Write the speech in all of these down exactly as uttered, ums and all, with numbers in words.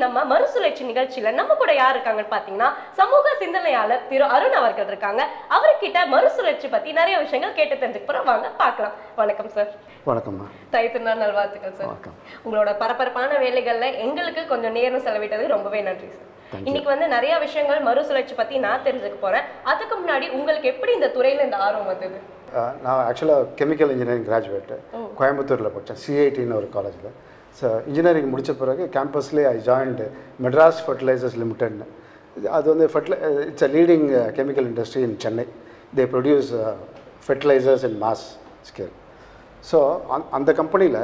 நம்ம மறுசுழற்சி நிகழ்ச்சியில நம்ம கூட யார் இருக்காங்கன்னு பாத்தீங்கன்னா சமூக சிந்தனையாளர் திரு அருண் அவர்கள் இருக்காங்க. அவர்கிட்ட மறுசுழற்சி பத்தி நிறைய விஷயங்கள் கேட்டு தெரிஞ்சுக்க போறோம். வாங்க பார்க்கலாம். வணக்கம் சார். வணக்கம்மா. தைத்திருநாள் நல்வாழ்த்துக்கள் சார். உங்களோட பரபரப்பான வேலைகள்ல எங்களுக்கு கொஞ்சம் நேரம் செலவிட்டது ரொம்பவே நன்றி சார். இன்னைக்கு வந்து நிறைய விஷயங்கள் மறுசுழற்சி பத்தி நான் தெரிஞ்சுக்க போறேன். அதுக்கு முன்னாடி உங்களுக்கு எப்படி இந்த துறையில இந்த ஆர்வம் வந்தது? நான் ஆக்சுவலாக கெமிக்கல் இன்ஜினியரிங் கிராஜுவேட்டு கோயம்புத்தூரில் படித்தேன், சிஐடின்னு ஒரு காலேஜில். ஸோ இன்ஜினியரிங் முடித்த பிறகு கேம்பஸ்லேயே ஐ ஜாயின்டு மெட்ராஸ் ஃபர்டிலைசர்ஸ் லிமிடெட்னு. அது வந்து ஃபர்டிலை it's a leading chemical industry in Chennai. They produce fertilizers in mass scale. So அந் அந்த கம்பெனியில்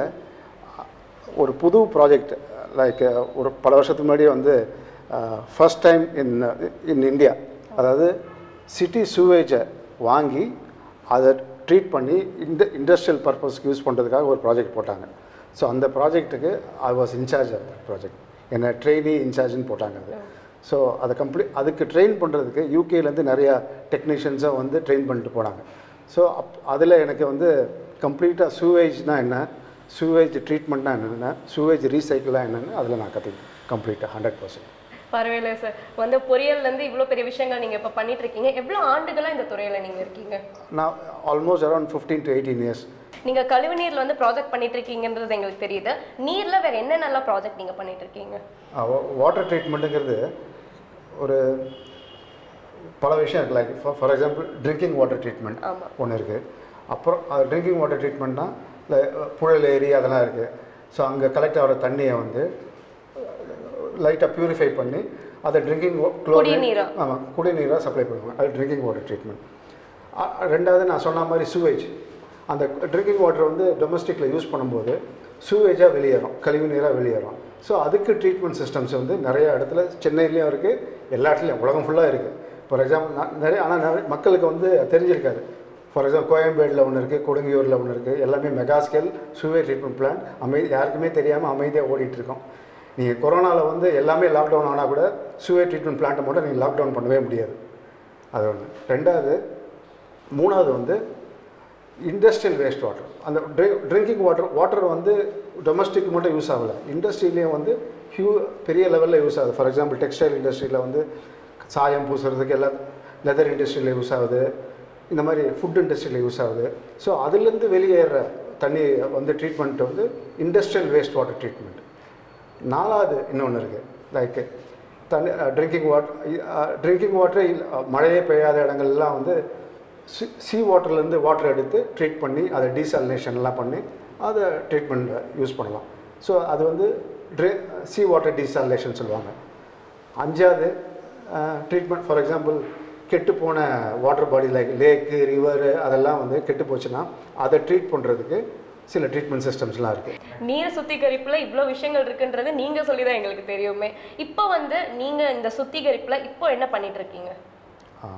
ஒரு புது ப்ராஜெக்ட் லைக் ஒரு பல வருஷத்துக்கு முன்னாடியே வந்து first time in in India, அதாவது சிட்டி சூவேஜை வாங்கி அதை ட்ரீட் பண்ணி இந்த இண்டஸ்ட்ரியல் பர்பஸ்க்கு யூஸ் பண்ணுறதுக்காக ஒரு ப்ராஜெக்ட் போட்டாங்க. ஸோ அந்த ப்ராஜெக்ட்டுக்கு I was in charge of that project. என்னை ட்ரெயினி இன்சார்ஜ்னு போட்டாங்க அது. ஸோ அதை கம்ப்ளீட் அதுக்கு ட்ரெயின் பண்ணுறதுக்கு யூகேலேருந்து நிறையா டெக்னீஷியன்ஸை வந்து ட்ரெயின் பண்ணிட்டு போனாங்க. ஸோ அப் அதில் எனக்கு வந்து கம்ப்ளீட்டாக சூவேஜ்னால் என்ன, சூவேஜ் ட்ரீட்மெண்ட்னா என்னென்ன, சூவேஜ் ரீசைக்கிளாக என்னென்னு அதில் நான் கற்றுக்கிட்டேன் கம்ப்ளீட்டாக ஹண்ட்ரட் பர்சன்ட். பரவாயில்ல சார். வந்து பொறியியல்லேருந்து இவ்வளோ பெரிய விஷயங்கள் நீங்கள் இப்போ பண்ணிட்டு இருக்கீங்க. எவ்வளோ ஆண்டுகளாக இந்த துறையில் நீங்கள் இருக்கீங்க? நான் almost around fifteen to eighteen years. நீங்கள் கழிவு நீரில் வந்து ப்ராஜெக்ட் பண்ணிட்டு இருக்கீங்கன்றது எங்களுக்கு தெரியுது. நீரில் வேறு என்னென்னலாம் ப்ராஜெக்ட் நீங்கள் பண்ணிட்டு இருக்கீங்க? வாட்டர் ட்ரீட்மெண்ட்டுங்கிறது ஒரு பல விஷயம் இருக்குது. Like for for example drinking water treatment ஒன்று இருக்குது. அப்புறம் அது ட்ரிங்கிங் வாட்டர் ட்ரீட்மெண்ட்னா இல்லை புழல் ஏரி அதெல்லாம் இருக்குது. ஸோ அங்கே கலெக்ட் ஆகிற தண்ணியை வந்து லைட்டாக ப்யூரிஃபை பண்ணி அதை ட்ரிங்கிங் குடிநீர் ஆமாம் குடிநீராக சப்ளை பண்ணுவாங்க. அது ட்ரிங்கிங் வாட்டர் ட்ரீட்மெண்ட். ரெண்டாவது நான் சொன்ன மாதிரி சூவேஜ். அந்த ட்ரிங்கிங் வாட்டர் வந்து டொமஸ்டிக்கில் யூஸ் பண்ணும்போது சூவேஜாக வெளியேறும், கழிவு நீராக வெளியேறும். ஸோ அதுக்கு ட்ரீட்மெண்ட் சிஸ்டம்ஸ் வந்து நிறைய இடத்துல சென்னையிலையும் இருக்குது, எல்லா இடத்துலையும் உலகம் ஃபுல்லாக இருக்குது. ஃபார் எக்ஸாம்பிள் நான் நிறைய ஆனால் நிறைய மக்களுக்கு வந்து தெரிஞ்சிருக்காது. ஃபார் எக்ஸாம்பிள் கோயம்பேடில் ஒன்று இருக்குது, கொடுங்கியூரில் ஒன்று இருக்குது. எல்லாமே mega scale sewage treatment plan அமை யாருக்குமே தெரியாமல் அமைதியாக ஓடிட்டுருக்கோம். நீங்கள் கொரோனாவில் வந்து எல்லாமே லாக்டவுன் ஆனால் கூட சூவேஜ் ட்ரீட்மெண்ட் பிளான்ட்டை மட்டும் நீங்கள் லாக்டவுன் பண்ணவே முடியாது. அது ஒன்று. ரெண்டாவது மூணாவது வந்து இண்டஸ்ட்ரியல் வேஸ்ட் வாட்டர். அந்த ட்ரி ட்ரிங்கிங் வாட்டர் வாட்டர் வந்து டொமஸ்டிக் மட்டும் யூஸ் ஆகலை, இண்டஸ்ட்ரியிலையும் வந்து ஹியூ பெரிய லெவலில் யூஸ் ஆகுது. ஃபார் எக்ஸாம்பிள் டெக்ஸ்டைல் இண்டஸ்ட்ரியில் வந்து சாயம் பூசுறதுக்கு எல்லாம், லெதர் இண்டஸ்ட்ரியில் யூஸ் ஆகுது, இந்த மாதிரி ஃபுட் இண்டஸ்ட்ரியில் யூஸ் ஆகுது. ஸோ அதுலேருந்து வெளியேற தண்ணி வந்து ட்ரீட்மெண்ட் வந்து இண்டஸ்ட்ரியல் வேஸ்ட் வாட்டர் ட்ரீட்மெண்ட். நாலாவது இன்னொன்று இருக்குது, லைக் தண்ணி ட்ரிங்கிங் வாட்டர். ட்ரிங்கிங் வாட்டர் மழையே பெய்யாத இடங்கள்லாம் வந்து சி சீ வாட்டர்லேருந்து வாட்டர் எடுத்து ட்ரீட் பண்ணி அதை டீசாலினேஷன்லாம் பண்ணி அதை ட்ரீட்மெண்ட் யூஸ் பண்ணலாம். ஸோ அது வந்து ட்ரி சீ வாட்டர் டீசாலினேஷன் சொல்லுவாங்க. அஞ்சாவது ட்ரீட்மெண்ட் ஃபார் எக்ஸாம்பிள் கெட்டு போன water body like lake river அதெல்லாம் வந்து கெட்டு போச்சுன்னா அதை ட்ரீட் பண்ணுறதுக்கு சில ட்ரீட்மெண்ட் சிஸ்டம்ஸ்லாம் இருக்குது. நீர் சுத்திகரிப்பில் இவ்வளோ விஷயங்கள் இருக்குன்றது நீங்கள் சொல்லி தான் எங்களுக்கு தெரியுமே. இப்போ வந்து நீங்கள் இந்த சுத்திகரிப்பில் இப்போ என்ன பண்ணிட்டு இருக்கீங்க? ஆ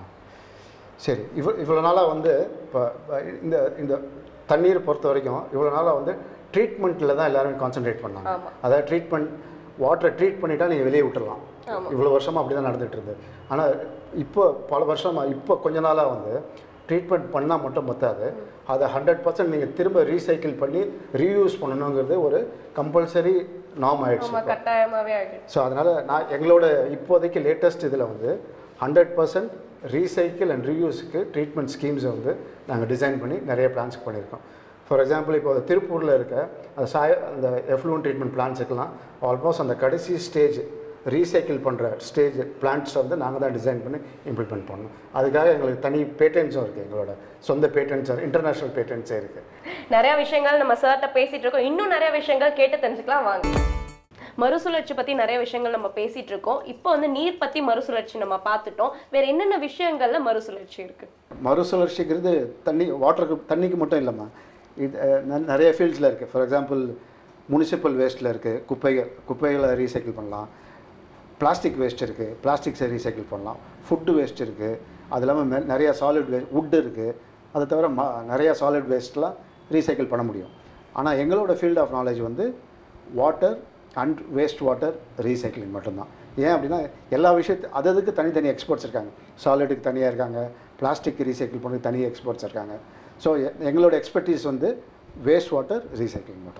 சரி. இவ்வளோ இவ்வளோ நாளாக வந்து இப்போ இந்த இந்த தண்ணீர் பொறுத்த வரைக்கும் இவ்வளோ நாளாக வந்து ட்ரீட்மெண்ட்டில் தான் எல்லாருமே கான்சென்ட்ரேட் பண்ணாங்க. அதாவது ட்ரீட்மெண்ட் வாட்டரை ட்ரீட் பண்ணிட்டா நீங்கள் வெளியே விட்டுடலாம். இவ்வளோ வருஷமாக அப்படி தான் நடந்துகிட்டு இருந்தது. ஆனால் இப்போ பல வருஷமாக இப்போ கொஞ்ச நாளாக வந்து ட்ரீட்மெண்ட் பண்ணால் மட்டும் பத்தாது, அதை ஹண்ட்ரட் பர்சன்ட் நீங்கள் திரும்ப ரீசைக்கிள் பண்ணி ரீயூஸ் பண்ணணுங்கிறது ஒரு கம்பல்சரி நார்ம் ஆகிடுச்சு, கட்டாயமாகவே ஆகிடுச்சு. ஸோ அதனால் நான் எங்களோட இப்போதைக்கு லேட்டஸ்ட் இதில் வந்து ஹண்ட்ரட் பர்சன்ட் ரீசைக்கிள் அண்ட் ரீயூஸுக்கு ட்ரீட்மெண்ட் ஸ்கீம்ஸை வந்து நாங்கள் டிசைன் பண்ணி நிறைய பிளான்ஸ் பண்ணியிருக்கோம். ஃபார் எக்ஸாம்பிள் இப்போ திருப்பூரில் இருக்க அந்த சாய அந்த எஃப்ளூன் ட்ரீட்மெண்ட் பிளான்ஸுக்கெல்லாம் ஆல்மோஸ்ட் அந்த கடைசி ஸ்டேஜ் ரீசைக்கிள் பண்ணுற ஸ்டேஜ் பிளான்ட்ஸை வந்து நாங்கள் தான் டிசைன் பண்ணி இம்ப்ளிமெண்ட் பண்ணோம். அதுக்காக எங்களுக்கு தனி பேட்டன்ஸும் இருக்குது, எங்களோட சொந்த பேட்டன்ஸ், இன்டர்நேஷ்னல் பேட்டன்ஸே இருக்குது. நிறையா விஷயங்கள் நம்ம சார்கிட்ட பேசிகிட்டு இருக்கோம். இன்னும் நிறைய விஷயங்கள் கேட்டு தெரிஞ்சுக்கலாம் வாங்க. மறுசுழற்சி பற்றி நிறைய விஷயங்கள் நம்ம பேசிகிட்டு இருக்கோம். இப்போ வந்து நீர் பற்றி மறுசுழற்சி நம்ம பார்த்துட்டோம். வேறு என்னென்ன விஷயங்களில் மறுசுழற்சி இருக்குது? மறுசுழற்சிங்கிறது தண்ணி வாட்டருக்கு தண்ணிக்கு மட்டும் இல்லைம்மா, இது நிறைய ஃபீல்ட்ஸில் இருக்குது. ஃபார் எக்ஸாம்பிள் முனிசிபல் வேஸ்ட்டில் இருக்குது, குப்பைகள் குப்பைகளை ரீசைக்கிள் பண்ணலாம். பிளாஸ்டிக் வேஸ்ட் இருக்குது, பிளாஸ்டிக்ஸை ரீசைக்கிள் பண்ணலாம். ஃபுட்டு வேஸ்ட் இருக்குது, அது இல்லாமல் நிறையா சாலிட் வேஸ்ட் வுட்டு இருக்குது. அதை தவிர ம நிறையா சாலிட் வேஸ்ட்லாம் ரீசைக்கிள் பண்ண முடியும். ஆனால் எங்களோட ஃபீல்ட் ஆஃப் நாலேஜ் வந்து water and waste water recycling மட்டும்தான். ஏன் அப்படின்னா எல்லா விஷயத்து அது அதுக்கு தனித்தனி எக்ஸ்பர்ட்ஸ் இருக்காங்க. சாலிடுக்கு தனியாக இருக்காங்க, பிளாஸ்டிக் ரீசைக்கிள் பண்ணி தனி எக்ஸ்பர்ட்ஸ் இருக்காங்க. ஸோ எங்களோட எக்ஸ்பர்டீஸ் வந்து வேஸ்ட் வாட்டர் ரீசைக்கிளிங் மட்டும்தான்.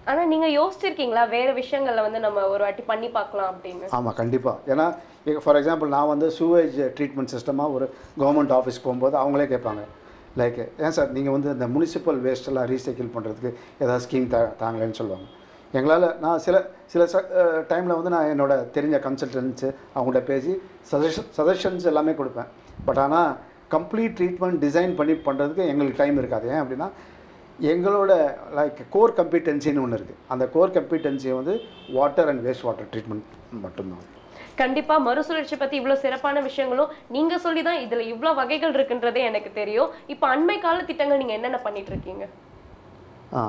ஆனால் நீங்கள் யோசிச்சிருக்கீங்களா வேறு விஷயங்களில் வந்து நம்ம ஒரு வாட்டி பண்ணி பார்க்கலாம் அப்படின்னு? ஆமாம், கண்டிப்பாக. ஏன்னா ஃபார் எக்ஸாம்பிள் நான் வந்து சூவேஜ் ட்ரீட்மெண்ட் சிஸ்டமாக ஒரு கவர்மெண்ட் ஆஃபீஸ் போகும்போது அவங்களே கேட்பாங்க, லைக் ஏன் சார் நீங்கள் வந்து இந்த முனிசிபல் வேஸ்ட்டெல்லாம் ரீசைக்கிள் பண்ணுறதுக்கு ஏதாவது ஸ்கீம் தா தாங்களேன்னு சொல்லுவாங்க. எங்களால் நான் சில சில டைமில் வந்து நான் என்னோட தெரிஞ்ச கன்சல்டன்ஸு அவங்கள்ட்ட பேசி சஜஷன் சஜஷன்ஸ் எல்லாமே கொடுப்பேன். பட் ஆனால் கம்ப்ளீட் ட்ரீட்மெண்ட் டிசைன் பண்ணி பண்ணுறதுக்கு எங்களுக்கு டைம் இருக்காது. ஏன் அப்படின்னா எங்களோட லைக் கோர் கம்பிட்டன்சின்னு ஒன்று இருக்குது. அந்த கோர் கம்பிட்டன்சியை வந்து water and waste water treatment மட்டும்தான். கண்டிப்பாக மறுசுழற்சி பற்றி இவ்வளோ சிறப்பான விஷயங்களும் நீங்கள் சொல்லி தான் இதில் இவ்வளோ வகைகள் இருக்குன்றதே எனக்கு தெரியும். இப்போ அண்மை கால திட்டங்கள் நீங்கள் என்னென்ன பண்ணிட்டு இருக்கீங்க? ஆ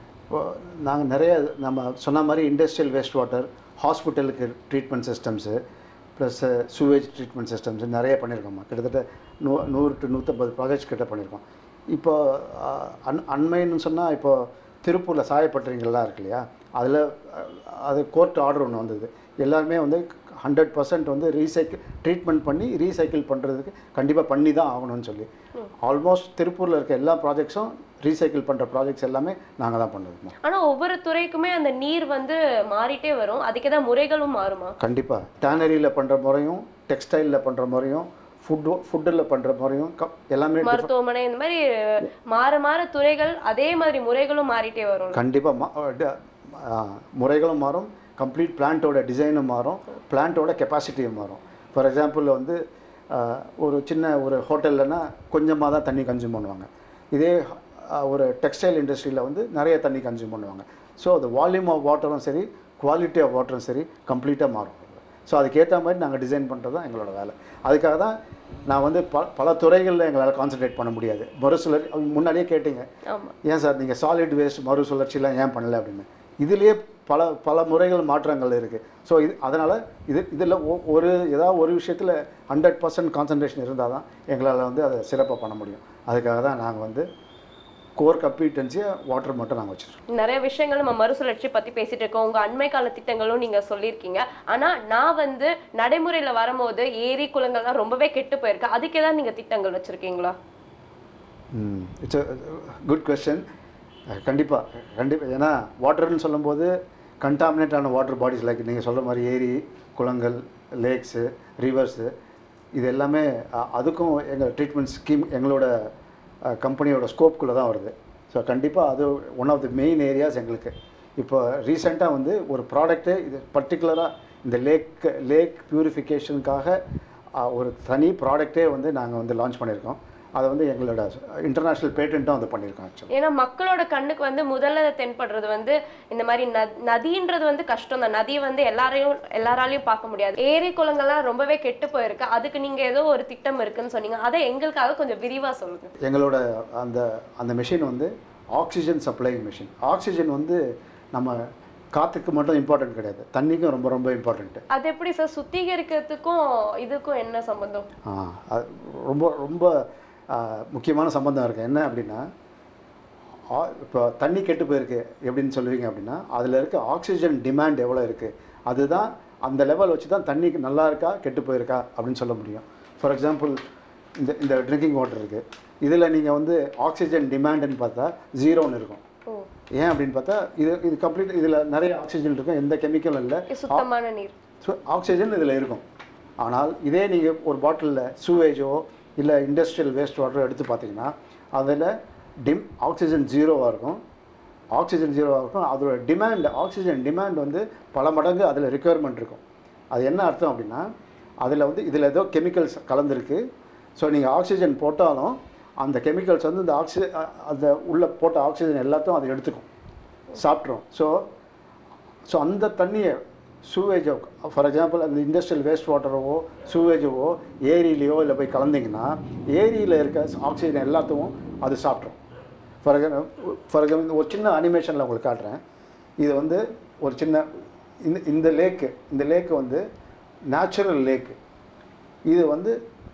நாங்கள் நிறைய நம்ம சொன்ன மாதிரி இண்டஸ்ட்ரியல் வேஸ்ட் வாட்டர், ஹாஸ்பிட்டலுக்கு treatment systems, plus sewage treatment systems நிறைய பண்ணியிருக்கோம்மா. கிட்டத்தட்ட நூ நூறு டு நூற்றம்பது ப்ராஜெக்ட்ஸ் கிட்ட பண்ணியிருக்கோம். இப்போ அன் அண்மைன்னு சொன்னால் இப்போ திருப்பூரில் சாயப்பட்டறைங்கள்லாம் இருக்கு இல்லையா, அதில் அது கோர்ட் ஆர்டர் ஒன்று வந்தது. எல்லாருமே வந்து ஹண்ட்ரட் பர்சன்ட் வந்து ரீசைக்கிள் ட்ரீட்மெண்ட் பண்ணி ரீசைக்கிள் பண்ணுறதுக்கு கண்டிப்பாக பண்ணி தான் ஆகணும்னு சொல்லி ஆல்மோஸ்ட் திருப்பூரில் இருக்க எல்லா ப்ராஜெக்ட்ஸும் ரீசைக்கிள் பண்ணுற ப்ராஜெக்ட்ஸ் எல்லாமே நாங்கள் தான் பண்ணுறோம். ஆனால் ஒவ்வொரு துறைக்குமே அந்த நீர் வந்து மாறிட்டே வரும், அதுக்கு தான் முறைகளும் மாறுமா? கண்டிப்பாக. டேனரியில் பண்ணுற முறையும், டெக்ஸ்டைலில் பண்ணுற முறையும், ஃபுட்டு ஃபுட்டில் பண்ணுற முறையும் எல்லாமே, மருத்துவமனை இந்த மாதிரி மாற மாற துறைகள் அதே மாதிரி முறைகளும் மாறிட்டே வரும். கண்டிப்பாக முறைகளும் மாறும், கம்ப்ளீட் பிளான்ட்டோட டிசைனும் மாறும், பிளான்ட்டோட கெப்பாசிட்டியும் மாறும். ஃபார் எக்ஸாம்பிள் வந்து ஒரு சின்ன ஒரு ஹோட்டல்லனா கொஞ்சமாக தான் தண்ணி கன்சியூம் பண்ணுவாங்க. இதே ஒரு டெக்ஸ்டைல் இண்டஸ்ட்ரியில் வந்து நிறைய தண்ணி கன்சியூம் பண்ணுவாங்க. ஸோ அது வால்யூம் ஆஃப் வாட்டரும் சரி, குவாலிட்டி ஆஃப் வாட்டரும் சரி கம்ப்ளீட்டாக மாறும். ஸோ அதுக்கேற்ற மாதிரி நாங்கள் டிசைன் பண்ணுறது தான் எங்களோட வேலை. அதுக்காக தான் நான் வந்து ப பல துறைகளில் எங்களால் கான்சன்ட்ரேட் பண்ண முடியாது. மறுசுழற்சி முன்னாடியே கேட்டிங்க, ஏன் சார் நீங்கள் சாலிட் வேஸ்ட் மறுசுழற்சிலாம் ஏன் பண்ணலை அப்படின்னு. இதுலேயே பல பல முறைகள் மாற்றங்கள் இருக்குது. ஸோ இது அதனால் இது இதில் ஒரு ஏதாவது ஒரு விஷயத்தில் ஹண்ட்ரட் பர்சன்ட் கான்சன்ட்ரேஷன் இருந்தால் தான் எங்களால் வந்து அதை சிறப்பாக பண்ண முடியும். அதுக்காக தான் நாங்கள் வந்து கோர் கம்பிட்டன்சியை வாட்டர் மட்டும் நாங்கள் வச்சுருக்கோம். நிறைய விஷயங்கள் நம்ம மறுசுழற்சி பற்றி பேசிகிட்டு இருக்கோம், உங்கள் அண்மை கால திட்டங்களும் நீங்கள் சொல்லியிருக்கீங்க. ஆனால் நான் வந்து நடைமுறையில் வரும்போது ஏரி குளங்கள்லாம் ரொம்பவே கெட்டு போயிருக்கு, அதுக்கு ஏதாவது நீங்கள் திட்டங்கள் வச்சுருக்கீங்களா? ம் இட்ஸ் குட் கொஸ்டின். கண்டிப்பாக கண்டிப்பாக ஏன்னா வாட்டர்னு சொல்லும்போது கண்டாமினேட்டான வாட்டர் பாடிஸ் லைக் நீங்கள் சொல்கிற மாதிரி ஏரி, குளங்கள், லேக்ஸு, ரிவர்ஸு, இது எல்லாமே அதுக்கும் எங்கள் ட்ரீட்மெண்ட் ஸ்கீம் எங்களோட கம்பெனியோட ஸ்கோப்புக்குள்ளே தான் வருது. ஸோ கண்டிப்பாக அது one of the main areas எங்களுக்கு. இப்போ ரீசெண்டாக வந்து ஒரு ப்ராடக்ட்டு இது பர்டிகுலராக இந்த லேக் லேக் ப்யூரிஃபிகேஷனுக்காக ஒரு தனி ப்ராடக்டே வந்து நாங்கள் வந்து லான்ச் பண்ணியிருக்கோம். அதை வந்து எங்களோட இன்டர்நேஷ்னல் பேட்டன்ட்டும் வந்து பண்ணியிருக்கோம் ஆக்சுவலி. ஏன்னா மக்களோட கண்ணுக்கு வந்து முதல்ல தென்படுறது வந்து இந்த மாதிரி நதின்றது வந்து கஷ்டம் தான். நதி வந்து எல்லாரையும் எல்லாராலையும் பார்க்க முடியாது. ஏரி குளங்கள்லாம் ரொம்பவே கெட்டு போயிருக்கு, அதுக்கு நீங்கள் ஏதோ ஒரு திட்டம் இருக்குன்னு சொன்னீங்க, அதை எங்களுக்காக கொஞ்சம் விரிவாக சொல்லுங்கள். எங்களோட அந்த அந்த மிஷின் வந்து ஆக்சிஜன் சப்ளைங் மிஷின். ஆக்சிஜன் வந்து நம்ம காற்றுக்கு மட்டும் இம்பார்ட்டன்ட் கிடையாது, தண்ணிக்கும் ரொம்ப ரொம்ப இம்பார்ட்டன்ட்டு. அது எப்படி சார் சுத்திகரிக்கிறதுக்கும் இதுக்கும் என்ன சம்பந்தம்? ஆ ரொம்ப ரொம்ப முக்கியமான சம்பந்தம் இருக்குது. என்ன அப்படின்னா இப்போ தண்ணி கெட்டு போயிருக்கு எப்படின்னு சொல்லுவீங்க அப்படின்னா அதில் இருக்க ஆக்சிஜன் டிமாண்ட் எவ்வளோ இருக்குது, அதுதான் அந்த லெவல் வச்சு தான் தண்ணிக்கு நல்லா இருக்கா கெட்டு போயிருக்கா அப்படின்னு சொல்ல முடியும். ஃபார் எக்ஸாம்பிள் இந்த இந்த ட்ரிங்கிங் வாட்டர் இருக்குது, இதில் நீங்கள் வந்து ஆக்சிஜன் டிமாண்டுன்னு பார்த்தா ஜீரோன்னு இருக்கும். ஏன் அப்படின்னு பார்த்தா இது இது கம்ப்ளீட் இதில் நிறைய ஆக்சிஜன் இருக்கும், எந்த கெமிக்கலும் இல்லை, சுத்தமான நீர், ஆக்சிஜன் இதில் இருக்கும். ஆனால் இதே நீங்கள் ஒரு பாட்டிலில் சூவேஜோ இல்லை இண்டஸ்ட்ரியல் வேஸ்ட் வாட்டரோ எடுத்து பார்த்தீங்கன்னா அதில் டிம் ஆக்சிஜன் ஜீரோவாக இருக்கும். ஆக்சிஜன் ஜீரோவாக இருக்கும், அதோட டிமாண்ட் ஆக்சிஜன் டிமாண்ட் வந்து பல மடங்கு அதில் ரிக்குவயர்மெண்ட் இருக்கும். அது என்ன அர்த்தம் அப்படின்னா அதில் வந்து இதில் ஏதோ கெமிக்கல்ஸ் கலந்துருக்கு. ஸோ நீங்கள் ஆக்சிஜன் போட்டாலும் அந்த கெமிக்கல்ஸ் வந்து இந்த ஆக்சி அந்த உள்ளே போட்ட ஆக்சிஜன் எல்லாத்தையும் அதை எடுத்துக்கும், சாப்பிட்ரும். ஸோ ஸோ அந்த தண்ணியை சூவேஜோ ஃபார் எக்ஸாம்பிள் அந்த இண்டஸ்ட்ரியல் வேஸ்ட் வாட்டரவோ சூவேஜோவோ ஏரியிலையோ இல்லை போய் கலந்திங்கன்னா ஏரியில் இருக்க ஆக்சிஜன் எல்லாத்தையும் அது சாப்பிட்ரும். ஃபார் எக்ஸாம்பிள் ஃபார் எக்ஸாம்பிள் ஒரு சின்ன அனிமேஷனில் உங்களுக்கு காட்டுறேன். இது வந்து ஒரு சின்ன இந்த இந்த லேக்கு இந்த லேக்கு வந்து நேச்சுரல் லேக்கு. இது வந்து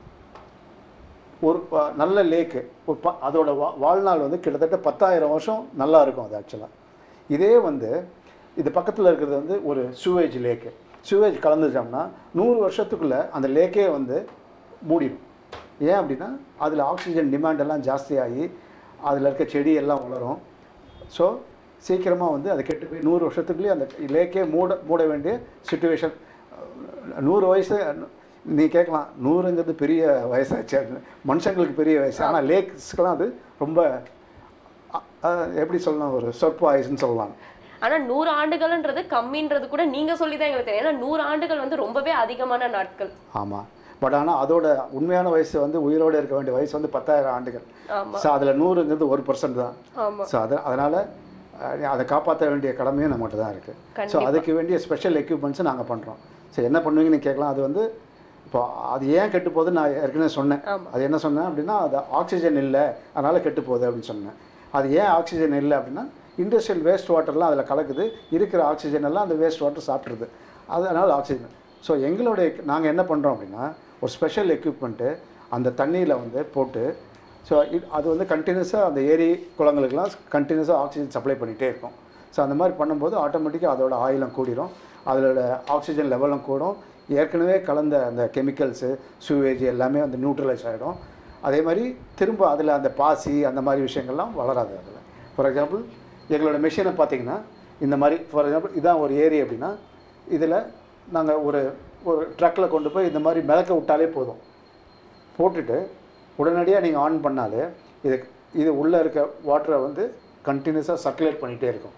ஒரு நல்ல லேக்கு, ஒரு ப அதோட வா வாழ்நாள் வந்து கிட்டத்தட்ட பத்தாயிரம் வருஷம் நல்லா இருக்கும் அது ஆக்சுவலாக. இதே வந்து இது பக்கத்தில் இருக்கிறது வந்து ஒரு சூவேஜ் லேக்கு. சூவேஜ் கலந்துட்டோம்னா நூறு வருஷத்துக்குள்ளே அந்த லேக்கே வந்து மூடிடும். ஏன் அப்படின்னா அதில் ஆக்சிஜன் டிமாண்ட் எல்லாம் ஜாஸ்தியாகி அதில் இருக்க செடி எல்லாம் வளரும். ஸோ சீக்கிரமாக வந்து அது கெட்டு போய் நூறு வருஷத்துக்குள்ளேயே அந்த லேக்கே மூட மூட வேண்டிய சுச்சுவேஷன். நூறு வயசு நீ கேட்கலாம், நூறுங்கிறது பெரிய வயசாச்சு, மனுஷங்களுக்கு பெரிய வயசு. ஆனால் லேக்ஸ்க்கெலாம் அது ரொம்ப எப்படி சொல்லலாம், ஒரு சொற்ப ஆயுசுன்னு சொல்லலாம். ஆனா நூறு ஆண்டுகள்ன்றது கம்மின்றது கூட நீங்க சொல்லி தான் எங்களுக்கு தெரியும். ஏன்னா நூறு ஆண்டுகள் வந்து ரொம்பவே அதிகமான நாட்கள். ஆமாம், பட் ஆனால் அதோட உண்மையான வயசு வந்து உயிரோடு இருக்க வேண்டிய வயசு வந்து பத்தாயிரம் ஆண்டுகள். ஸோ அதில் நூறுங்கிறது ஒரு பர்சன்ட் தான். ஸோ அது அதனால் அதை காப்பாற்ற வேண்டிய கடமையும் நம்மகிட்ட தான் இருக்குது. ஸோ அதுக்கு வேண்டிய ஸ்பெஷல் எக்யூப்மெண்ட்ஸும் நாங்கள் பண்ணுறோம். ஸோ என்ன பண்ணுவீங்கன்னு கேட்கலாம். அது வந்து இப்போ அது ஏன் கெட்டு போகுதுன்னு நான் ஏற்கனவே சொன்னேன். அது என்ன சொன்னேன் அப்படின்னா, அது ஆக்சிஜன் இல்லை அதனால் கெட்டு போகுது அப்படின்னு சொன்னேன். அது ஏன் ஆக்சிஜன் இல்லை அப்படின்னா, இண்டஸ்ட்ரியல் வேஸ்ட் வாட்டர்லாம் அதில் கலக்குது, இருக்கிற ஆக்சிஜன் எல்லாம் அந்த வேஸ்ட் வாட்டர் சாப்பிட்ருது, அதனால் ஆக்சிஜன். ஸோ எங்களுடைய நாங்கள் என்ன பண்ணுறோம் அப்படின்னா, ஒரு ஸ்பெஷல் எக்யூப்மெண்ட்டு அந்த தண்ணியில் வந்து போட்டு, ஸோ இது அது வந்து கண்டினியூஸாக அந்த ஏரி குளங்களுக்கெல்லாம் கண்டினியூஸாக ஆக்சிஜன் சப்ளை பண்ணிகிட்டே இருக்கும். ஸோ அந்த மாதிரி பண்ணும்போது ஆட்டோமேட்டிக்காக அதோட ஆயிலும் கூடிரும், அதோட ஆக்சிஜன் லெவலும் கூடும், ஏற்கனவே கலந்த அந்த கெமிக்கல்ஸு சூவேஜ் எல்லாமே வந்து நியூட்ரலைஸ் ஆகிடும். அதே மாதிரி திரும்ப அதில் அந்த பாசி அந்த மாதிரி விஷயங்கள்லாம் வளராது அதில். ஃபார் எக்ஸாம்பிள் எங்களோட மிஷினை பார்த்திங்கன்னா இந்த மாதிரி, ஃபார் எக்ஸாம்பிள் இதான் ஒரு ஏரி அப்படின்னா, இதில் நாங்கள் ஒரு ஒரு ட்ரக்கில் கொண்டு போய் இந்த மாதிரி மிதக்க விட்டாலே போதும், போட்டுட்டு உடனடியாக நீங்கள் ஆன் பண்ணாலே இது இது உள்ளே இருக்க வாட்டரை வந்து கண்டினியூஸாக சர்க்குலேட் பண்ணிகிட்டே இருக்கும்.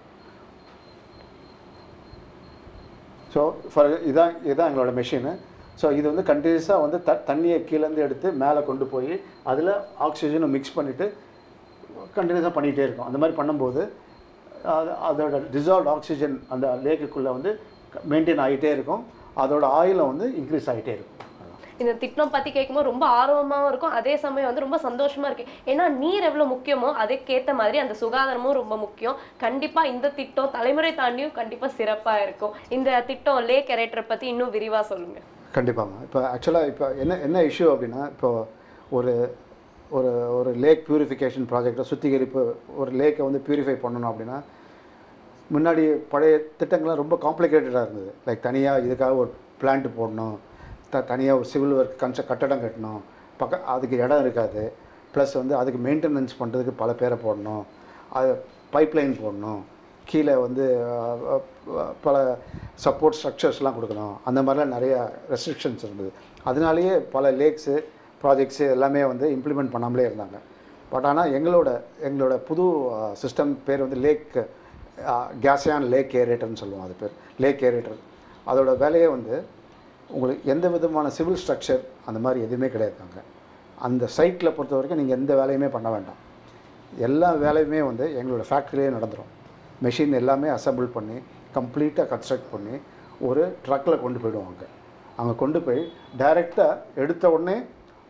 ஸோ ஃபார் இதான் இதுதான் எங்களோட மெஷினு. ஸோ இது வந்து கண்டினியூஸாக வந்து த தண்ணியை கீழேருந்து எடுத்து மேலே கொண்டு போய் அதில் ஆக்சிஜனை மிக்ஸ் பண்ணிவிட்டு கண்டினியூஸாக பண்ணிகிட்டே இருக்கும். அந்த மாதிரி பண்ணும்போது அது அதோட டிசால்வ்ட் ஆக்சிஜன் அந்த லேக்குக்குள்ளே வந்து மெயின்டைன் ஆகிட்டே இருக்கும், அதோட ஆயிலும் வந்து இன்க்ரீஸ் ஆகிட்டே இருக்கும். இந்த திட்டம் பற்றி கேட்கும்போது ரொம்ப ஆர்வமாகவும் இருக்கும், அதே சமயம் வந்து ரொம்ப சந்தோஷமாக இருக்குது. ஏன்னா நீர் எவ்வளோ முக்கியமோ அதுக்கேற்ற மாதிரி அந்த சுகாதாரமும் ரொம்ப முக்கியம். கண்டிப்பாக இந்த திட்டம் தலைமுறை தாண்டியும் கண்டிப்பாக சிறப்பாக இருக்கும். இந்த திட்டம் லேக் எரேட்டர் பற்றி இன்னும் விரிவாக சொல்லுங்கள். கண்டிப்பாங்க. இப்போ ஆக்சுவலாக இப்போ என்ன என்ன இஷ்யூ அப்படின்னா, இப்போ ஒரு ஒரு ஒரு லேக் பியூரிஃபிகேஷன் ப்ராஜெக்டை சுத்திகரிப்பு ஒரு லேக்கை வந்து பியூரிஃபை பண்ணணும் அப்படின்னா, முன்னாடி பழைய திட்டங்கள்லாம் ரொம்ப காம்ப்ளிகேட்டடாக இருந்தது. லைக் தனியாக இதுக்காக ஒரு பிளான்ட் போடணும், த தனியாக ஒரு சிவில் ஒர்க் கன்ஸ்ட்ர கட்டடம் கட்டணும், பக்க அதுக்கு இடம் இருக்காது, ப்ளஸ் வந்து அதுக்கு மெயின்டெனன்ஸ் பண்ணுறதுக்கு பல பேரை போடணும், அது பைப்லைன் போடணும், கீழே வந்து பல சப்போர்ட் ஸ்ட்ரக்சர்ஸ்லாம் கொடுக்கணும், அந்த மாதிரிலாம் நிறையா ரெஸ்ட்ரிக்ஷன்ஸ் இருந்தது. அதனாலேயே பல லேக்ஸு ப்ராஜெக்ட்ஸு எல்லாமே வந்து இம்ப்ளிமெண்ட் பண்ணாமலே இருந்தாங்க. பட் ஆனால் எங்களோட எங்களோட புது சிஸ்டம் பேர் வந்து லேக் கேஸியான் லேக் ஏரேட்டர்னு சொல்லுவோம். அது பேர் லேக் ஏரேட்டர். அதோட வேலையே வந்து உங்களுக்கு எந்த விதமான சிவில் ஸ்ட்ரக்சர் அந்த மாதிரி எதுவுமே கிடையாதுங்க. அந்த சைட்டில் பொறுத்த வரைக்கும் நீங்கள் எந்த வேலையுமே பண்ண வேண்டாம். எல்லா வேலையுமே வந்து எங்களோட ஃபேக்ட்ரியிலே நடந்துடும். மெஷின் எல்லாமே அசம்பிள் பண்ணி கம்ப்ளீட்டாக கன்ஸ்ட்ரக்ட் பண்ணி ஒரு ட்ரக்கில் கொண்டு போய்டுவாங்க. அங்கே கொண்டு போய் டைரெக்டாக எடுத்த உடனே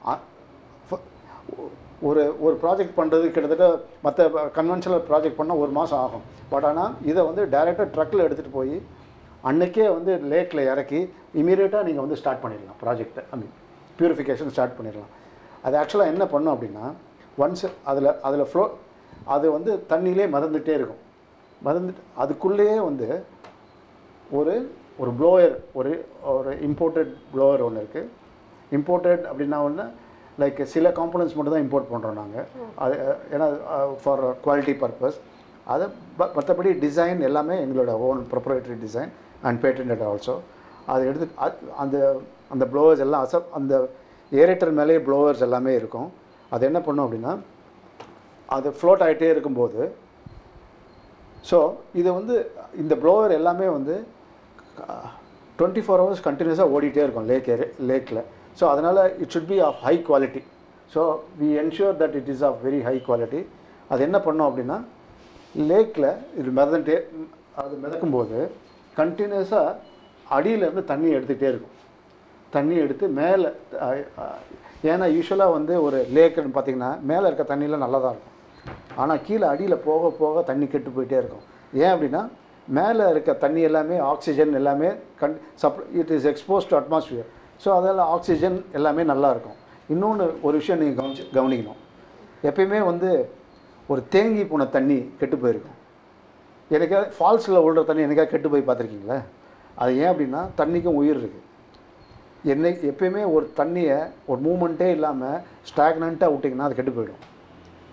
ஒரு ஒரு ப்ராஜெக்ட் பண்ணுறது கிட்டத்தட்ட மற்ற கன்வென்ஷனல் ப்ராஜெக்ட் பண்ணால் ஒரு மாதம் ஆகும். பட் ஆனால் இதை வந்து டைரெக்டாக ட்ரக்கில் எடுத்துகிட்டு போய் அன்றைக்கே வந்து லேக்கில் இறக்கி இமீடியட்டாக நீங்கள் வந்து ஸ்டார்ட் பண்ணிடலாம் ப்ராஜெக்டை. ஐ மீன் பியூரிஃபிகேஷன் ஸ்டார்ட் பண்ணிடலாம். அது ஆக்சுவலாக என்ன பண்ணும் அப்படின்னா, ஒன்ஸ் அதில் அதில் ஃப்ளோ அது வந்து தண்ணியிலே மறந்துகிட்டே இருக்கும். மறந்துட்டு அதுக்குள்ளேயே வந்து ஒரு ஒரு ப்ளோயர் ஒரு ஒரு இம்போர்ட்டட் ப்ளோயர் ஒன்று இருக்குது. இம்போர்ட்டட் அப்படின்னா ஒன்று லைக் சில காம்பனன்ட்ஸ் மட்டும் தான் இம்போர்ட் பண்ணுறோம் நாங்கள். அது ஏன்னா ஃபார் குவாலிட்டி பர்பஸ். அதை மற்றபடி டிசைன் எல்லாமே எங்களோட own proprietary design and patented also. அதை எடுத்து அந்த அந்த ப்ளோவர்ஸ் எல்லாம் அசப் அந்த ஏரேட்டர் மேலேயே ப்ளோவர்ஸ் எல்லாமே இருக்கும். அது என்ன பண்ணும் அப்படின்னா, அது ஃப்ளோட் ஆகிட்டே இருக்கும்போது ஸோ இது வந்து இந்த ப்ளோவர் எல்லாமே வந்து டுவெண்ட்டி ஃபோர் ஹவர்ஸ் கண்டினியூஸாக ஓடிட்டே இருக்கும் லேக் ஏரி லேக்கில். ஸோ அதனால் it should be of high quality. So we ensure that it is of very high quality. அது என்ன பண்ணோம் அப்படின்னா, லேக்கில் இது மிதந்துட்டே அது மிதக்கும்போது கண்டினியூஸாக அடியிலேருந்து தண்ணி எடுத்துகிட்டே இருக்கும். தண்ணி எடுத்து மேலே, ஏன்னா யூஸ்வலாக வந்து ஒரு லேக்குன்னு பார்த்திங்கன்னா மேலே இருக்க தண்ணியில் நல்லா தான் இருக்கும், ஆனால் கீழே அடியில் போக போக தண்ணி கெட்டு போயிட்டே இருக்கும். ஏன் அப்படின்னா மேலே இருக்க தண்ணி எல்லாமே ஆக்சிஜன் எல்லாமே கன் சப் it is expose to atmosphere. So அதில் ஆக்சிஜன் எல்லாமே நல்லா இருக்கும். இன்னொன்று ஒரு விஷயம் நீங்கள் கவனிச்சு கவனிக்கணும். எப்பயுமே வந்து ஒரு தேங்கி போன தண்ணி கெட்டு போயிருக்கும். எனக்காவது ஃபால்ஸில் விழுற தண்ணி எனக்காக கெட்டு போய் பார்த்துருக்கீங்களா? அது ஏன் அப்படின்னா தண்ணிக்கும் உயிர் இருக்குது. என்னை எப்பயுமே ஒரு தண்ணியை ஒரு மூமெண்ட்டே இல்லாமல் ஸ்டாக்னண்ட்டாக விட்டிங்கன்னா அது கெட்டு போயிடும்.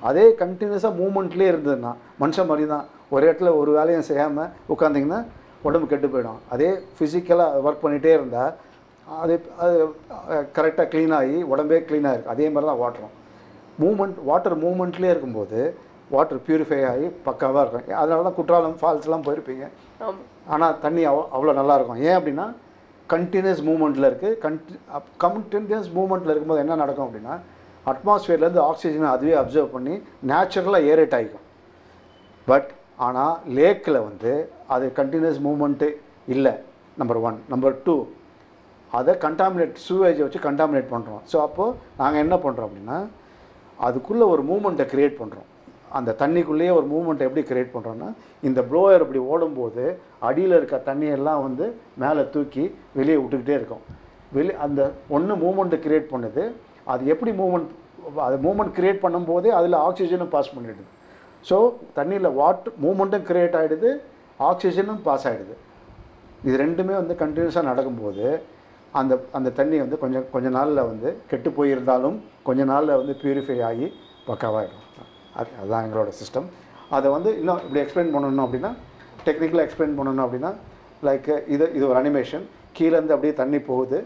அதே கண்டினியூஸாக மூமெண்ட்லேயே இருந்ததுன்னா மனுஷன் மாதிரி தான் ஒரு இடத்துல ஒரு வேலையும் செய்யாமல் உட்காந்திங்கன்னா உடம்பு கெட்டு போயிடும். அதே ஃபிசிக்கலாக ஒர்க் பண்ணிகிட்டே இருந்தால் அது அது கரெக்டாக க்ளீனாகி உடம்பே க்ளீனாக இருக்குது. அதே மாதிரி தான் வாட்டரும் மூமெண்ட் வாட்டர் மூமெண்ட்லேயே இருக்கும்போது வாட்டர் ப்யூரிஃபை ஆகி பக்காவாக இருக்கும். அதனால தான் குற்றாலம் ஃபால்ஸ்லாம் போயிருப்பீங்க. ஆனால் தண்ணி அவ் அவ்வளோ நல்லாயிருக்கும். ஏன் அப்படின்னா கண்டினியூஸ் மூமெண்ட்டில் இருக்குது. கண்டி கண்டினியூஸ் மூமெண்ட்டில் இருக்கும்போது என்ன நடக்கும் அப்படின்னா அட்மாஸ்ஃபியர்லேருந்து ஆக்சிஜனை அதுவே அப்சர்வ் பண்ணி நேச்சுரலாக ஏரேட் ஆகிக்கும். பட் ஆனால் லேக்கில் வந்து அது கண்டினியூஸ் மூமெண்ட்டு இல்லை. Number one. நம்பர் டூ, அதை கண்டாமினேட் சூவேஜை வச்சு கண்டாமினேட் பண்ணுறோம். ஸோ அப்போது நாங்கள் என்ன பண்ணுறோம் அப்படின்னா அதுக்குள்ளே ஒரு மூமெண்ட்டை க்ரியேட் பண்ணுறோம். அந்த தண்ணிக்குள்ளேயே ஒரு மூமெண்ட்டை எப்படி க்ரியேட் பண்ணுறோன்னா இந்த ப்ளோயர் இப்படி ஓடும்போது அடியில் இருக்க தண்ணியெல்லாம் வந்து மேலே தூக்கி வெளியே விட்டுக்கிட்டே இருக்கும். வெளியே அந்த ஒன்று மூமெண்ட்டை க்ரியேட் பண்ணுது. அது எப்படி மூமெண்ட் அது மூமெண்ட் க்ரியேட் பண்ணும்போதே அதில் ஆக்சிஜனும் பாஸ் பண்ணிவிடுது. ஸோ தண்ணியில் வாட்டர் மூமெண்ட்டும் க்ரியேட் ஆகிடுது, ஆக்சிஜனும் பாஸ் ஆகிடுது. இது ரெண்டுமே வந்து கண்டினியூஸாக நடக்கும்போது அந்த அந்த தண்ணி வந்து கொஞ்சம் கொஞ்ச நாளில் வந்து கெட்டு போயிருந்தாலும் கொஞ்ச நாளில் வந்து ப்யூரிஃபை ஆகி பக்காவாகிடும். அது அதுதான் எங்களோட சிஸ்டம். அதை வந்து இன்னும் இப்படி எக்ஸ்பிளைன் பண்ணணும் அப்படின்னா டெக்னிக்கலாக எக்ஸ்பிளைன் பண்ணணும் அப்படின்னா லைக் இது இது ஒரு அனிமேஷன். கீழேருந்து அப்படியே தண்ணி போகுது,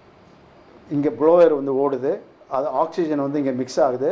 இங்கே ப்ளோயர் வந்து ஓடுது, அது ஆக்சிஜன் வந்து இங்கே மிக்ஸ் ஆகுது.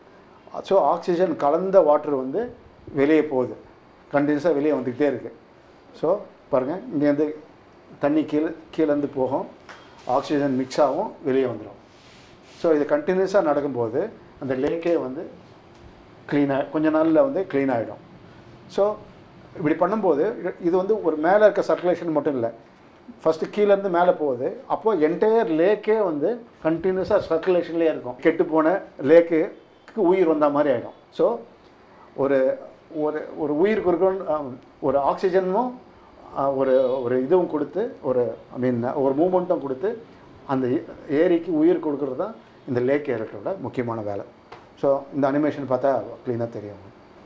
ஸோ ஆக்சிஜன் கலந்த வாட்டர் வந்து வெளியே போகுது, கண்டினியூஸாக வெளியே வந்துக்கிட்டே இருக்குது. ஸோ பாருங்கள், இங்கேருந்து தண்ணி கீழே கீழேருந்து போகும், ஆக்சிஜன் மிக்ஸ் ஆகும், வெளியே வந்துடும். ஸோ இது கண்டினியூஸாக நடக்கும்போது அந்த லேக்கே வந்து க்ளீனாக கொஞ்ச நாளில் வந்து க்ளீன் ஆகிடும். ஸோ இப்படி பண்ணும்போது இது வந்து ஒரு மேலே இருக்க சர்க்குலேஷன் மட்டும் இல்லை, ஃபஸ்ட்டு கீழேருந்து மேலே போகுது. அப்போது என்டையர் லேக்கே வந்து கண்டினியூஸாக சர்க்குலேஷன்லேயே இருக்கும். கெட்டு போன லேக்கு உயிர் வந்த மாதிரி ஆகிடும். ஸோ ஒரு ஒரு ஒரு உயிர் கொடுக்கணும், ஒரு ஆக்சிஜனும் ஒரு ஒரு இதுவும் கொடுத்து ஒரு ஐ மீன் ஒரு மூமெண்ட்டும் கொடுத்து அந்த ஏரிக்கு உயிர் கொடுக்கறது தான் இந்த லேக் ஏரட்டோட முக்கியமான வேலை. ஸோ இந்த அனிமேஷன் பார்த்தா க்ளீனாக தெரியும்.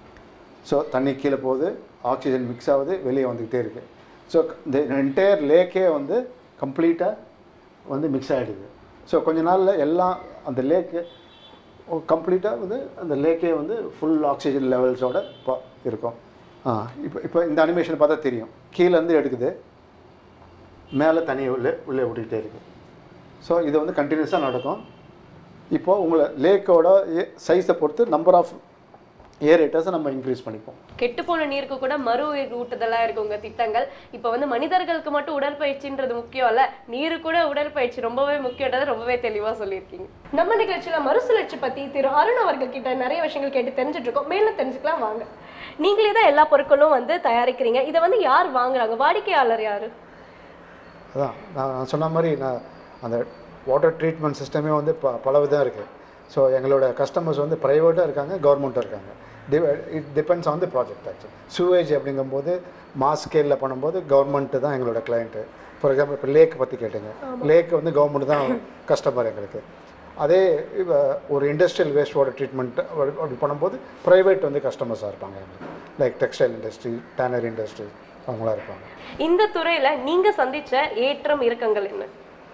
ஸோ தண்ணி கீழே போகுது, ஆக்சிஜன் மிக்ஸ் ஆகுது, வெளியே வந்துக்கிட்டே இருக்குது. ஸோ இந்த என்டையர் லேக்கே வந்து கம்ப்ளீட்டாக வந்து மிக்ஸ் ஆகிடுது. ஸோ கொஞ்ச நாளில் எல்லாம் அந்த லேக்கு கம்ப்ளீட்டாக வந்து அந்த லேக்கே வந்து ஃபுல் ஆக்சிஜன் லெவல்ஸோட இப்போ இருக்கும். ஆ இப்போ இப்போ இந்த அனிமேஷன் பார்த்தா தெரியும், கீழேருந்து எடுக்குது, மேலே தண்ணியை உள்ளே உள்ளே விட்டுக்கிட்டே இருக்குது. ஸோ இது வந்து கண்டினியூஸாக நடக்கும். இப்போது உங்களை லேக்கோட சைஸை பொறுத்து நம்பர் ஆஃப் ஏரேட்டர்ஸை நம்ம இன்க்ரீஸ் பண்ணிப்போம். கெட்டுப்போன நீருக்கு கூட மறு உயிர் ஊட்டுதலாக இருக்கு உங்கள் திட்டங்கள். இப்போ வந்து மனிதர்களுக்கு மட்டும் உடற்பயிற்சின்றது முக்கியம் இல்லை, நீரு கூட உடற்பயிற்சி ரொம்பவே முக்கியன்றதை ரொம்பவே தெளிவாக சொல்லியிருக்கீங்க. நம்ம நிகழ்ச்சியில் மறுசுழற்சி பற்றி திரு அருண் அவர்கள் கிட்ட நிறைய விஷயங்கள் கேட்டு தெரிஞ்சுட்டு இருக்கோம். மேலும் தெரிஞ்சுக்கலாம் வாங்க. நீங்களே தான் எல்லா பொருட்களும் வந்து தயாரிக்கிறீங்க, இதை வந்து யார் வாங்குறாங்க, வாடிக்கையாளர் யார்? அதான் நான் சொன்ன மாதிரி நான் அந்த வாட்டர் ட்ரீட்மெண்ட் சிஸ்டமே வந்து ப பல விதம் இருக்குது. ஸோ எங்களோட கஸ்டமர்ஸ் வந்து ப்ரைவேட்டாக இருக்காங்க, கவர்மெண்ட்டாக இருக்காங்க. It depends on the project. Actually sewage அப்படிங்கும்போது மாஸ் ஸ்கேலில் பண்ணும்போது கவர்மெண்ட்டு தான் எங்களோட கிளைண்ட்டு. ஃபார் எக்ஸாம்பிள் இப்போ லேக் பற்றி கேட்டிங்க, லேக் வந்து கவர்மெண்ட் தான் கஸ்டமர் எங்களுக்கு. அதே ஒரு இண்டஸ்ட்ரியல் வேஸ்ட் வாட்டர் ட்ரீட்மெண்ட் அப்படி பண்ணும்போது ப்ரைவேட் வந்து கஸ்டமர்ஸாக இருப்பாங்க, like textile industry, tannery industry, அவங்களாம் இருப்பாங்க. இந்த துறையில் நீங்கள் சந்தித்த ஏற்றம் இறக்கங்கள் என்ன?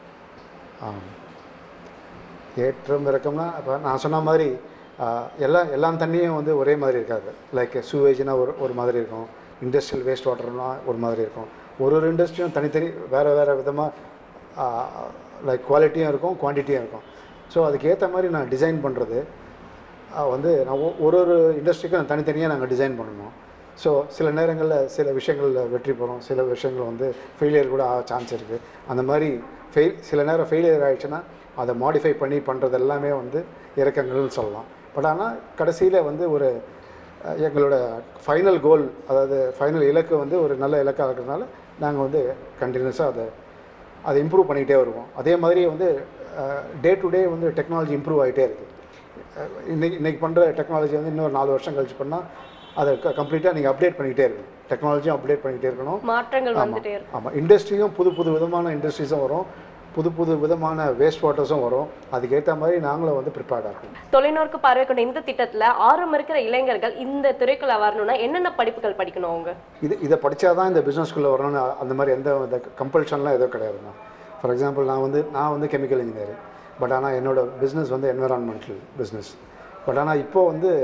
ஏற்றம் இறக்கம்னா இப்போ நான் சொன்ன மாதிரி எல்லா எல்லா தண்ணியும் வந்து ஒரே மாதிரி இருக்காது. லைக் சூவேஜ்னால் ஒரு ஒரு மாதிரி இருக்கும், இண்டஸ்ட்ரியல் வேஸ்ட் வாட்டர்னால் ஒரு மாதிரி இருக்கும். ஒரு ஒரு இண்டஸ்ட்ரியும் தனித்தனி வேறு வேறு விதமாக லைக் குவாலிட்டியும் இருக்கும், குவான்டிட்டியும் இருக்கும். ஸோ அதுக்கு ஏற்ற மாதிரி நான் டிசைன் பண்ணுறது வந்து நான் ஒரு ஒரு இண்டஸ்ட்ரிக்கும் தனித்தனியாக நாங்கள் டிசைன் பண்ணணும். ஸோ சில நேரங்களில் சில விஷயங்களில் வெற்றி பெறும், சில விஷயங்கள் வந்து ஃபெயிலியர் கூட ஆக சான்ஸ் இருக்குது. அந்த மாதிரி ஃபெயில் சில நேரம் ஃபெயிலியர் ஆகிடுச்சுன்னா அதை மாடிஃபை பண்ணி பண்ணுறது எல்லாமே வந்து இறக்கங்கள்னு சொல்லலாம். பட் ஆனால் கடைசியில் வந்து ஒரு எங்களோட ஃபைனல் கோல், அதாவது ஃபைனல் இலக்கு வந்து ஒரு நல்ல இலக்காக இருக்கிறதுனால நாங்கள் வந்து கண்டினியூஸாக அதை அதை இம்ப்ரூவ் பண்ணிக்கிட்டே வருவோம். அதே மாதிரி வந்து டே டு டே வந்து டெக்னாலஜி இம்ப்ரூவ் ஆகிட்டே இருக்குது. இன்றைக்கி இன்றைக்கி பண்ணுற டெக்னாலஜி வந்து இன்னொரு நாலு வருஷம் கழிச்சு பண்ணால் அதை கம்ப்ளீட்டாக நீங்கள் அப்டேட் பண்ணிக்கிட்டே இருக்கணும். டெக்னாலஜியும் அப்டேட் பண்ணிக்கிட்டே இருக்கணும், மாற்றங்கள் வந்துட்டே இருக்கும். ஆமாம், இண்டஸ்ட்ரியும் புது புது விதமான இண்டஸ்ட்ரீஸும் வரும், புது புது விதமான வேஸ்ட் வாட்டர்ஸும் வரும். அதுக்கேற்ற மாதிரி நாங்களும் வந்து ப்ரிப்பேர்டாக இருக்கணும். தொலைநோக்கு பார்வை கொண்ட இந்த திட்டத்தில் ஆர்வம் இருக்கிற இளைஞர்கள் இந்த துறைக்குள்ளே வரணும்னா என்னென்ன படிப்புகள் படிக்கணும் அவங்க? இது இதை படித்தா தான் இந்த பிஸ்னஸ்க்குள்ளே வரணும்னு அந்த மாதிரி எந்த கம்பல்ஷன்லாம் எதுவும் கிடையாதுண்ணா. ஃபார் எக்ஸாம்பிள் நான் வந்து நான் வந்து கெமிக்கல் இன்ஜினியரிங், பட் ஆனால் என்னோடய பிஸ்னஸ் வந்து என்விரான்மெண்டல் பிஸ்னஸ். பட் ஆனால் இப்போது வந்து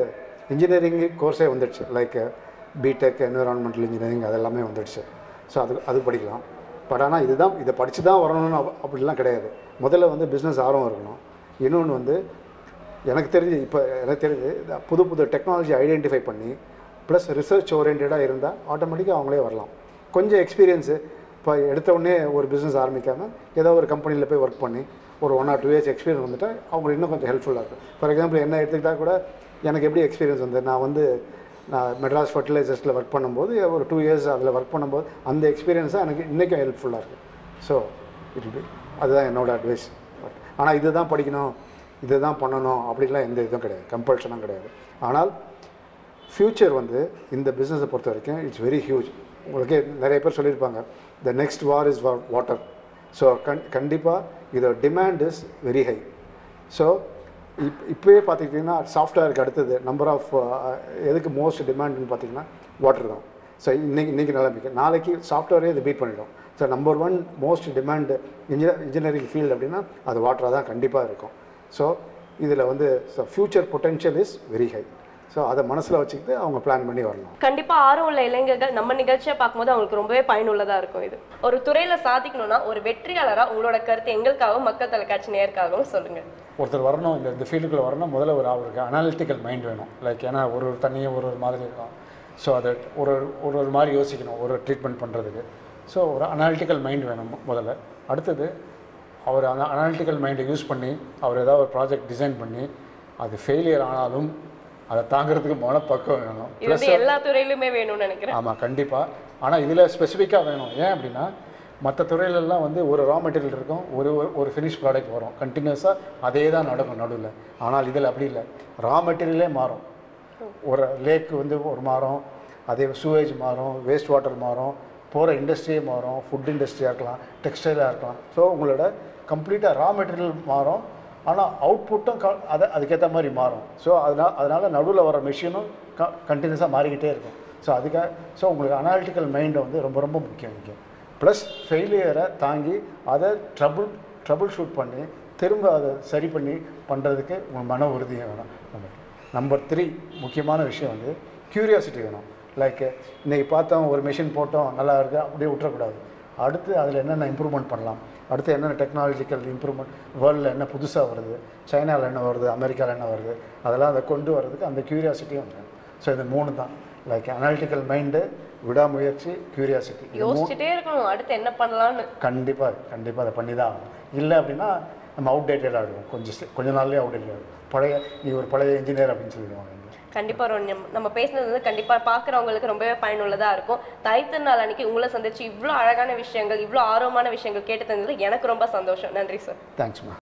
இன்ஜினியரிங் கோர்ஸே வந்துடுச்சு, லைக் பிடெக் என்விரான்மெண்டல் இன்ஜினியரிங் அதெல்லாமே வந்துடுச்சு. ஸோ அது அது படிக்கலாம். பட் ஆனால் இதுதான் இதை படித்து தான் வரணும்னு அப் அப்படிலாம் கிடையாது. முதல்ல வந்து பிஸ்னஸ் ஆர்வம் இருக்கணும். இன்னொன்று வந்து எனக்கு தெரிஞ்சு இப்போ எனக்கு தெரிஞ்சு புது புது டெக்னாலஜி ஐடென்டிஃபை பண்ணி ப்ளஸ் ரிசர்ச் ஓரியன்டாக இருந்தால் ஆட்டோமேட்டிக்காக அவங்களே வரலாம். கொஞ்சம் எக்ஸ்பீரியன்ஸு இப்போ எடுத்தவுடனே ஒரு பிஸ்னஸ் ஆரம்பிக்காமல் ஏதோ ஒரு கம்பெனியில் போய் ஒர்க் பண்ணி ஒரு one or two years experience வந்துட்டால் அவங்களுக்கு இன்னும் கொஞ்சம் ஹெல்ப்ஃபுல்லாக இருக்கும். ஃபார் எக்ஸாம்பிள் என்ன எடுத்துக்கிட்டால் கூட எனக்கு எப்படி எக்ஸ்பீரியன்ஸ் வந்து நான் வந்து நான் மெட்ராஸ் ஃபர்டிலைசர்ஸில் ஒர்க் பண்ணும்போது ஒரு டூ இயர்ஸ் அதில் ஒர்க் பண்ணும்போது அந்த எக்ஸ்பீரியன்ஸாக எனக்கு இன்றைக்கும் ஹெல்ப்ஃபுல்லாக இருக்குது. ஸோ இட் பி அதுதான் என்னோடய அட்வைஸ். பட் ஆனால் இது தான் படிக்கணும், இது தான் பண்ணணும் அப்படிலாம் எந்த இதுவும் கிடையாது, கம்பல்ஷனும் கிடையாது. ஆனால் ஃப்யூச்சர் வந்து இந்த பிஸ்னஸை பொறுத்த வரைக்கும் இட்ஸ் வெரி ஹியூஜ். உங்களுக்கே நிறைய பேர் சொல்லியிருப்பாங்க the next war is water. So கண் கண்டிப்பாக இதோட demand is very high. So இப் இப்போயே பார்த்துக்கிட்டிங்கன்னா சாஃப்ட்வேருக்கு அடுத்தது நம்பர் ஆஃப் எதுக்கு மோஸ்ட் டிமாண்டுன்னு பார்த்தீங்கன்னா வாட்டர் தான். ஸோ இன்றைக்கி இன்றைக்கி நிலைமைக்கு நாளைக்கு சாஃப்ட்வேரே இதை பீட் பண்ணிடும். So number one most demand engineer engineering field அப்படின்னா அது வாட்டராக தான் கண்டிப்பாக இருக்கும். ஸோ இதில் வந்து so future potential is very high. So அதை மனசில் வச்சுக்கிட்டு அவங்க பிளான் பண்ணி வரணும். கண்டிப்பாக ஆர்வம் உள்ள இளைஞர்கள் நம்ம நிகழ்ச்சியை பார்க்கும்போது அவங்களுக்கு ரொம்பவே பயனுள்ளதாக இருக்கும். இது ஒரு துறையில் சாதிக்கணும்னா ஒரு வெற்றியாளராக உங்களோட கருத்து எங்களுக்காகவும் மக்கள் தொலைக்காட்சி நேயருக்காகவும் சொல்லுங்கள். ஒருத்தர் வரணும் இந்த இந்த ஃபீல்டுக்குள்ளே வரணும், முதல்ல ஒரு அவருக்கு அனாலிட்டிக்கல் மைண்ட் வேணும். லைக் ஏன்னா ஒரு ஒரு தண்ணியும் ஒரு ஒரு மாதிரி இருக்கும். ஸோ அதை ஒரு ஒரு ஒரு மாதிரி யோசிக்கணும் ஒரு ட்ரீட்மெண்ட் பண்ணுறதுக்கு. ஸோ ஒரு அனாலிட்டிக்கல் மைண்ட் வேணும் முதல்ல. அடுத்தது அவர் அந்த அனாலிட்டிக்கல் மைண்டை யூஸ் பண்ணி அவர் ஏதாவது ஒரு ப்ராஜெக்ட் டிசைன் பண்ணி அது ஃபெயிலியர் ஆனாலும் அதை தாங்கிறதுக்கு மனப்பக்குவம் வேணும். ப்ளஸ் எல்லா துறையிலுமே வேணும்னு நினைக்கிறேன். ஆமாம் கண்டிப்பாக. ஆனால் இதில் ஸ்பெசிஃபிக்காக வேணும். ஏன் அப்படின்னா மற்ற துறையிலெல்லாம் வந்து ஒரு ரா மெட்டீரியல் இருக்கும், ஒரு ஒரு ஃபினிஷ் ப்ராடக்ட் வரும், கண்டினியூஸாக அதே தான் நடக்கும் நடுவில். ஆனால் இதில் அப்படி இல்லை, ரா மெட்டீரியலே மாறும். ஒரு லேக் வந்து ஒரு மாறும், அதே சூவேஜ் மாறும், வேஸ்ட் வாட்டர் மாறும், போகிற இண்டஸ்ட்ரியே மாறும், ஃபுட் இண்டஸ்ட்ரியாக இருக்கலாம், டெக்ஸ்டைலாக இருக்கலாம். ஸோ உங்களோட கம்ப்ளீட்டாக ரா மெட்டீரியல் மாறும், ஆனால் அவுட்புட்டும் க அதை அதுக்கேற்ற மாதிரி மாறும். ஸோ அதனால் அதனால் நடுவில் வர மிஷினும் க கண்டினியூஸாக மாறிக்கிட்டே இருக்கும். ஸோ அதுக்காக ஸோ உங்களுக்கு அனாலிட்டிக்கல் மைண்டை வந்து ரொம்ப ரொம்ப முக்கியம் இங்கே. ப்ளஸ் ஃபெயிலியரை தாங்கி அதை ட்ரபுள் ட்ரபுள் ஷூட் பண்ணி திரும்ப அதை சரி பண்ணி பண்ணுறதுக்கு உங்கள் மன உறுதியை வேணும். நம்பர் த்ரீ முக்கியமான விஷயம் வந்து க்யூரியாசிட்டி வேணும். லைக் இன்றைக்கி பார்த்தோம் ஒரு மிஷின் போட்டோம் நல்லா இருக்குது அப்படியே விட்டுறக்கூடாது. அடுத்து அதில் என்னென்ன இம்ப்ரூவ்மெண்ட் பண்ணலாம், அடுத்து என்னென்ன டெக்னாலஜிக்கல் இம்ப்ரூவ்மெண்ட் வேர்ல்டில் என்ன புதுசாக வருது, சைனாவில் என்ன வருது, அமெரிக்காவில் என்ன வருது, அதெல்லாம் அதை கொண்டு வர்றதுக்கு அந்த க்யூரியாசிட்டியும் வேணும். ஸோ இது மூணு தான், லைக் அனாலிட்டிக்கல் மைண்டு, விடாமுயற்சி, க்யூரியாசிட்டி. யோசிச்சுட்டே இருக்கணும் அடுத்து என்ன பண்ணலான்னு. கண்டிப்பாக கண்டிப்பாக அதை பண்ணி தான் ஆகணும். இல்லை அப்படின்னா நம்ம அவுடேட்டட் ஆகிடுவோம், கொஞ்சம் கொஞ்ச நாள்லேயே அவுடேட்டட் ஆகிடும். பழைய நீ ஒரு பழைய இன்ஜினியர் அப்படின்னு சொல்லிடுவாங்க. கண்டிப்பாக ரோனியம் நம்ம பேசுனது வந்து கண்டிப்பாக பார்க்குறவங்களுக்கு ரொம்பவே பயனுள்ளதாக இருக்கும். தாய்த்திரு நாள் அன்னைக்கு உங்களை சந்திச்சு இவ்வளோ அழகான விஷயங்கள் இவ்வளோ ஆர்வமான விஷயங்கள் கேட்டு தந்தது எனக்கு ரொம்ப சந்தோஷம். நன்றி சார். தேங்க்ஸ்மா.